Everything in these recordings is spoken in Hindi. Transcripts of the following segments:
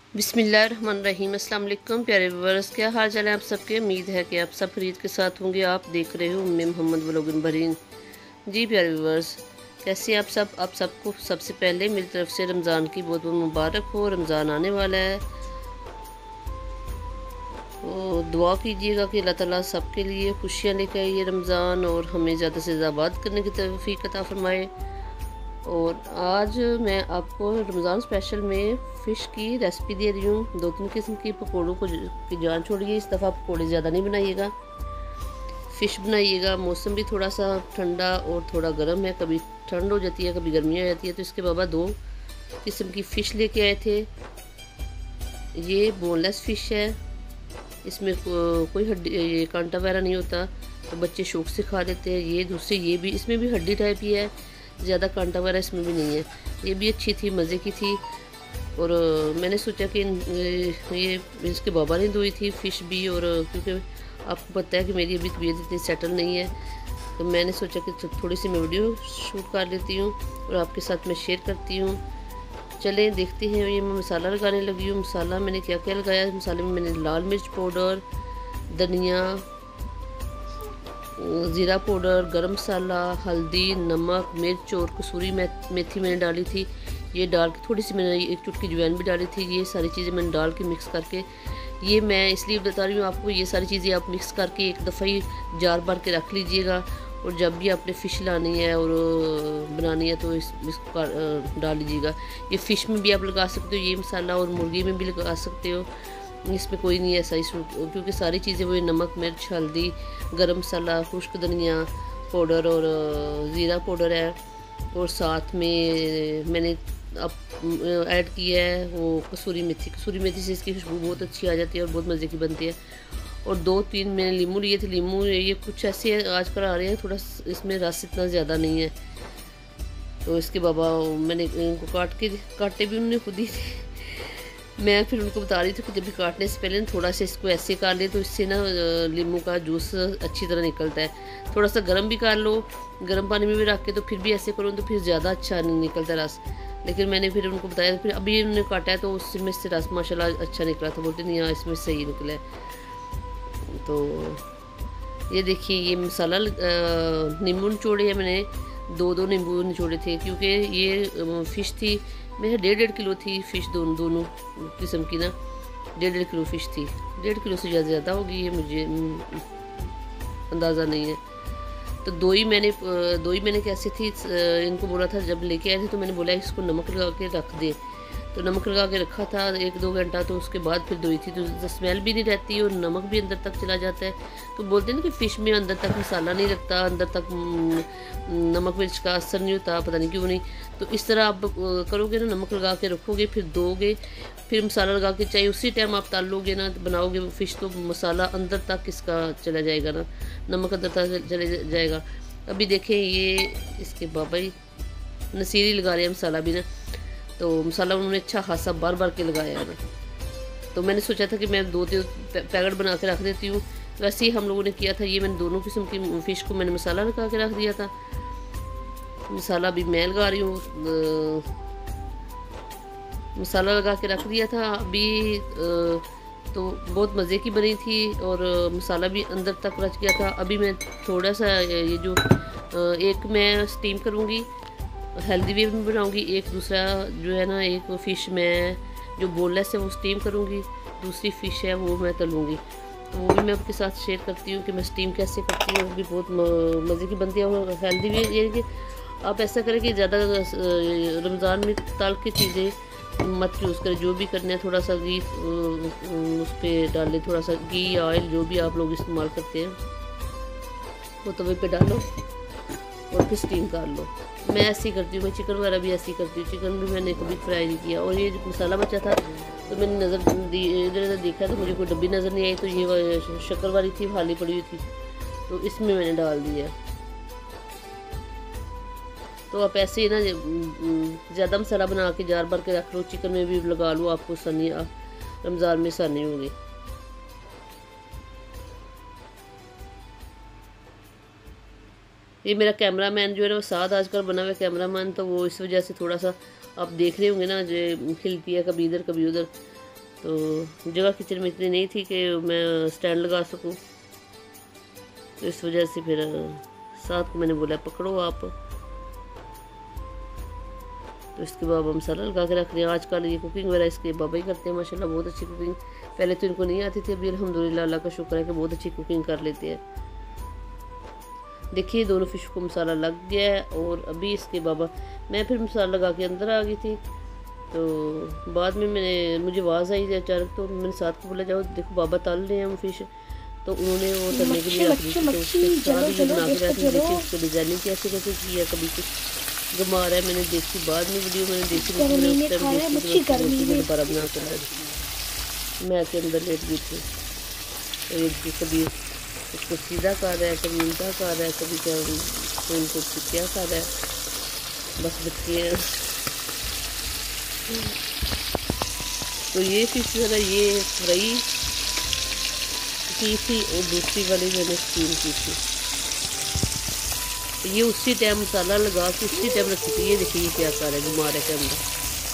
बिस्मिल्लाहिर्रहमानिर्रहीम। अस्सलाम वालेकुम प्यारे व्यूअर्स, क्या हाल चाल है आप सबके। उम्मीद है कि आप सब खरीद के साथ होंगे। आप देख रहे हो उम्मे मोहम्मद व्लॉगिंग बहरीन। जी प्यारे व्यूअर्स, कैसे हैं आप सब। आप सबको सबसे पहले मेरी तरफ से रमज़ान की बहुत बहुत मुबारक हो। रमज़ान आने वाला है तो दुआ कीजिएगा कि अल्लाह ताला सबके लिए खुशियाँ लेकर आइए रमज़ान, और हमें ज़्यादा से ज़्यादा आबाद करने की तौफीक अता फरमाए। और आज मैं आपको रमज़ान स्पेशल में फ़िश की रेसिपी दे रही हूँ। 2-3 किस्म की पकौड़ों को की जान छोड़िए। इस दफ़ा पकौड़े ज़्यादा नहीं बनाइएगा, फ़िश बनाइएगा। मौसम भी थोड़ा सा ठंडा और थोड़ा गर्म है, कभी ठंड हो जाती है कभी गर्मी हो जाती है। तो इसके बाबा 2 किस्म की फ़िश लेके आए थे। ये बोनलेस फ़िश है, इसमें कोई हड्डी ये कांटा वगैरह नहीं होता, तो बच्चे शौक से खा लेते हैं। ये दूसरी ये भी, इसमें भी हड्डी टाइप ही है, ज़्यादा कांटा वगैरह इसमें भी नहीं है। ये भी अच्छी थी, मज़े की थी। और मैंने सोचा कि ये इसके बाबा ने धोई थी फ़िश भी, और क्योंकि आपको पता है कि मेरी अभी तबीयत इतनी सेटल नहीं है, तो मैंने सोचा कि थोड़ी सी मैं वीडियो शूट कर लेती हूँ और आपके साथ मैं शेयर करती हूँ। चलें देखते हैं। ये मैं मसाला लगाने लगी हूँ। मसाला मैंने क्या क्या लगाया। मसाले में मैंने लाल मिर्च पाउडर, धनिया, ज़ीरा पाउडर, गरम मसाला, हल्दी, नमक, मिर्च और कसूरी मेथी मैंने डाली थी। ये डाल के थोड़ी सी मैंने एक चुटकी अजवाइन भी डाली थी। ये सारी चीज़ें मैंने डाल के मिक्स करके, ये मैं इसलिए बता रही हूँ आपको, ये सारी चीज़ें आप मिक्स करके एक दफ़ा ही जार भर के रख लीजिएगा, और जब भी आपने फ़िश लानी है और बनानी है तो इसको डाल लीजिएगा। ये फ़िश में भी आप लगा सकते हो ये मसाला, और मुर्गी में भी लगा सकते हो, इसमें कोई नहीं ऐसा इशू, क्योंकि सारी चीज़ें वो नमक, मिर्च, हल्दी, गरम मसाला, खुश्क धनिया पाउडर और ज़ीरा पाउडर है। और साथ में मैंने अब ऐड किया है वो कसूरी मेथी। कसूरी मेथी से इसकी खुशबू बहुत अच्छी आ जाती है और बहुत मज़े की बनती है। और 2-3 मैंने लीमू लिए थे। लीमू ये कुछ ऐसे आजकल आ रहे हैं, थोड़ा इसमें रस इतना ज़्यादा नहीं है, तो इसके बाबा मैंने इनको काटे भी उन्होंने खुद ही थे। मैं फिर उनको बता रही थी कि जब भी काटने से पहले थोड़ा सा इसको ऐसे कर ले, तो इससे ना नींबू का जूस अच्छी तरह निकलता है। थोड़ा सा गर्म भी कर लो, गर्म पानी में भी रख के, तो फिर भी ऐसे करो तो फिर ज़्यादा अच्छा नहीं निकलता रस। लेकिन मैंने फिर उनको बताया, फिर अभी उन्होंने काटा है तो उसमें से रस माशाल्लाह अच्छा निकला था। बोलते नहीं हाँ इसमें सही निकला है। तो ये देखिए, ये मसाला नींबू निचोड़े है मैंने, 2-2 नींबू निचोड़े थे, क्योंकि ये फ़िश थी मेरे 1.5 किलो थी फ़िश, दोनों किस्म की ना 1.5 किलो फ़िश थी। 1.5 किलो से ज़्यादा होगी, ये मुझे अंदाज़ा नहीं है। तो दो ही मैंने कैसे थी, इनको बोला था जब लेके आए थे तो मैंने बोला इसको नमक लगा के रख दे, तो नमक लगा के रखा था 1-2 घंटा। तो उसके बाद फिर धोई थी, तो स्मेल भी नहीं रहती और नमक भी अंदर तक चला जाता है। तो बोलते हैं ना कि फ़िश में अंदर तक मसाला नहीं लगता, अंदर तक नमक मिर्च का असर नहीं होता, पता नहीं क्यों नहीं। तो इस तरह आप करोगे ना, नमक लगा के रखोगे, फिर धोगे, फिर मसाला लगा के चाहे उसी टाइम आप तलोगे ना, बनाओगे फ़िश, तो मसाला अंदर तक इसका चला जाएगा ना, नमक अंदर तक चले जाएगा। अभी देखें ये इसके बाबा ही नसीरी लगा रहे हैं मसाला भी ना, तो मसाला उन्होंने अच्छा खासा बार के लगाया है ना। तो मैंने सोचा था कि मैं 2-3 पैकेट बना के रख देती हूँ। वैसे ही हम लोगों ने किया था। ये मैंने दोनों किस्म की फ़िश को मैंने मसाला लगा के रख दिया था। मसाला भी मैं लगा रही हूँ, मसाला लगा के रख दिया था अभी। तो बहुत मज़े की बनी थी और मसाला भी अंदर तक रच गया था। अभी मैं थोड़ा सा ये जो एक मैं स्टीम करूँगी, हेल्दी वे में बनाऊँगी, एक दूसरा जो है ना, एक फ़िश मैं जो बोनलेस है वो स्टीम करूँगी, दूसरी फ़िश है वो मैं तलूँगी। तो वो भी मैं आपके साथ शेयर करती हूँ कि मैं स्टीम कैसे करती हूँ। वो भी बहुत मज़े की बनती है और हेल्दी भी। ये कि आप ऐसा करें कि ज़्यादा रमज़ान में तल की चीज़ें मत यूज़ करें। जो भी करना है थोड़ा सा घी उस पर डाल लें, थोड़ा सा घी या ऑयल जो भी आप लोग इस्तेमाल करते हैं वो तवे पे डालो और फिर स्टीम कर लो। मैं ऐसे ही करती हूँ। मैं चिकन वगैरह भी ऐसे ही करती हूँ। चिकन भी मैंने कभी फ्राई नहीं किया। और ये जो मसाला बचा था तो मैंने नज़र दी, इधर देखा तो मुझे कोई डब्बी नज़र नहीं आई, तो ये शक्कर वाली थी, खाली पड़ी हुई थी, तो इसमें मैंने डाल दिया। तो आप ऐसे ही ना ज़्यादा मसाला बना के जार भर के रख लो, चिकन में भी लगा लो, आपको आसानी रमज़ान में आसानी होगी। ये मेरा कैमरामैन जो है ना, वो साथ आजकल बना हुआ कैमरामैन, तो वो इस वजह से थोड़ा सा आप देख रहे होंगे ना, जो हिलती है कभी इधर कभी उधर। तो जगह किचन में इतनी नहीं थी कि मैं स्टैंड लगा सकूं, तो इस वजह से फिर साथ को मैंने बोला पकड़ो आप। तो इसके बाद हम मसाला लगा के रख रहे हैं। आजकल ये कुकिंग वगैरह इसके बाबा ही करते हैं माशाल्लाह, बहुत अच्छी कुकिंग। पहले तो इनको नहीं आती थी, अभी अल्हम्दुलिल्लाह अल्लाह का शुक्र है कि बहुत अच्छी कुकिंग कर लेते हैं। देखिए दोनों फ़िश को मसाला लग गया है और अभी इसके बाबा, मैं फिर मसाला लगा के अंदर आ गई थी। तो बाद में मुझे आवाज़ आई अचानक, तो मैंने साथ को बोला जाओ देखो बाबा तल रहे हैं हम फ़िश। तो उन्होंने वो तलने के लिए रख दी थी, तो उसके साथ ही बना के रखी। देखिए उसको डिज़ाइनिंग कैसे कैसे की है, कभी कुछ गमा रहा है। मैंने देखी बाद में वीडियो मैंने देखी दोबारा बना कर मैं के अंदर लेट गई थी। तो ये कभी उसको सीधा कर रहा है, कभी उल्टा कर रहा है, कभी क्या उनको क्या कर रहा है, बस बच्चे हैं। तो ये फिश जो है ना ये फ्राई की थी और दूसरी वाली मैंने स्टीम की थी। तो ये उसी टाइम मसाला लगा के उसी टाइम रखी थी। ये देखिए ये क्या कर रहा है घुमा रहा है अंदर।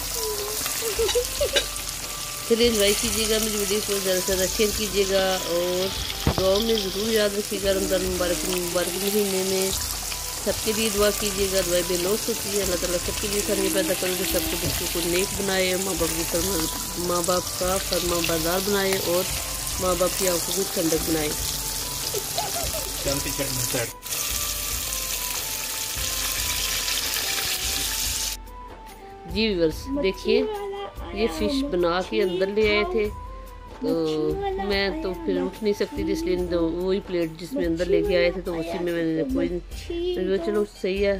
चलिए एंजॉय कीजिएगा मेरी वीडियो को, ज़्यादा से ज़्यादा शेयर कीजिएगा और दुआ में ज़रूर याद रखिएगा। रमज़ान मुबारक महीने में सबके लिए दुआ कीजिएगा। दुआ बेलौस होती है, अल्लाह ताला सबके लिए खैर पैदा करे, जो सबके बच्चों को नेक बनाए, माँ बाप का फरमा बरदार बनाए और माँ बाप की आंखों की ठंडक बनाए। जी व्यूअर्स देखिए ये फ़िश बना के अंदर ले आए थे, तो मैं तो फिर उठ नहीं सकती थी, इसलिए तो वही प्लेट जिसमें अंदर लेके आए थे तो उसी में मैंने कोई चलो सही है।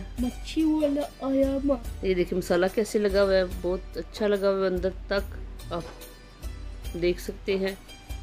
ये देखिए मसाला कैसे लगा हुआ है, बहुत अच्छा लगा हुआ है अंदर तक, आप देख सकते हैं।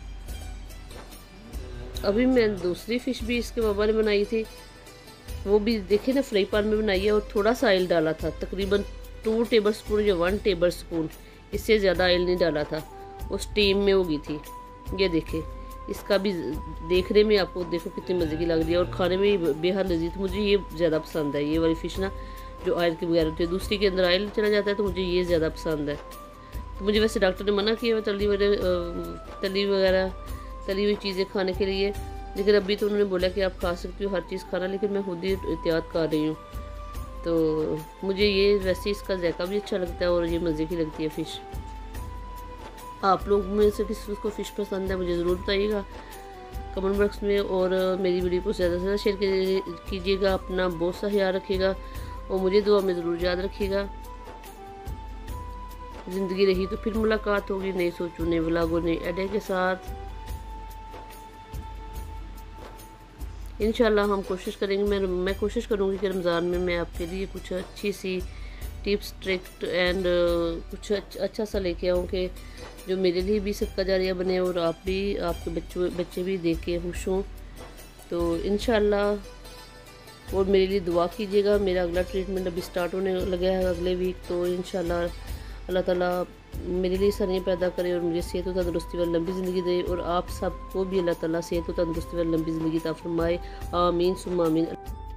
अभी मैं दूसरी फ़िश भी इसके बाबा ने बनाई थी, वो भी देखिए ना फ्राई पैन में बनाई है और थोड़ा सा ऑयल डाला था, तकरीबन 2 टेबल स्पून या 1 टेबल स्पून, इससे ज़्यादा ऑयल नहीं डाला था। वो स्टीम में होगी थी। ये देखिए इसका भी देखने में आपको देखो कितनी मज़े की लग रही है और खाने में बेहद लजीज। मुझे ये ज़्यादा पसंद है, ये वाली फ़िश ना जो ऑयल के बगैर होती है, दूसरी के अंदर ऑयल चला जाता है, तो मुझे ये ज़्यादा पसंद है। तो मुझे वैसे डॉक्टर ने मना किया तली हुई चीज़ें खाने के लिए, लेकिन अभी तो उन्होंने बोला कि आप खा सकती हो हर चीज़ खाना, लेकिन मैं खुद ही एहतियात कर रही हूँ। तो मुझे ये वैसे इसका जायका भी अच्छा लगता है और ये मज़े की लगती है फ़िश। आप लोग में से किसी को फ़िश पसंद है मुझे ज़रूर बताइएगा कमेंट बॉक्स में, और मेरी वीडियो को ज़्यादा से ज़्यादा शेयर कीजिएगा। अपना बहुत सा ख्याल रखिएगा और मुझे दुआ में ज़रूर याद रखिएगा। ज़िंदगी रही तो फिर मुलाकात होगी नई सोचों नए व्लॉगों नए आइडिया के साथ। इंशाल्लाह हम कोशिश करेंगे, मैं कोशिश करूँगी कि रमज़ान में मैं आपके लिए कुछ अच्छी सी टिप्स ट्रिक एंड कुछ अच्छा सा लेके आऊँ कि जो मेरे लिए भी सदका जारिया बने और आप भी आपके बच्चे भी देख के खुश हों। तो इंशाल्लाह और मेरे लिए दुआ कीजिएगा। मेरा अगला ट्रीटमेंट अभी स्टार्ट होने लगा है अगले वीक, तो इंशाल्लाह अल्लाह ताला मेरे लिए सरियाँ पैदा करे और मुझे सेहत और तंदुरुस्ती वाली लंबी ज़िंदगी दे, और आप सबको भी अल्लाह ताला सेहत और तंदुरुस्ती वाली लंबी ज़िंदगी अता फरमाए। आमीन सुम्मा आमीन।